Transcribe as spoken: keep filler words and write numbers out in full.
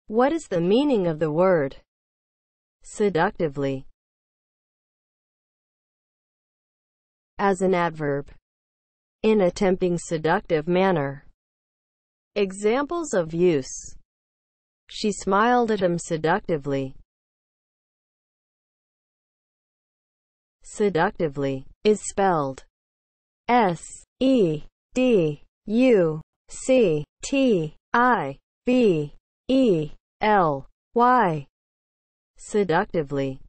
What is the meaning of the word seductively? As an adverb. In a tempting, seductive manner. Examples of use. She smiled at him seductively. Seductively is spelled S E D U C T I V E L Y. Seductively.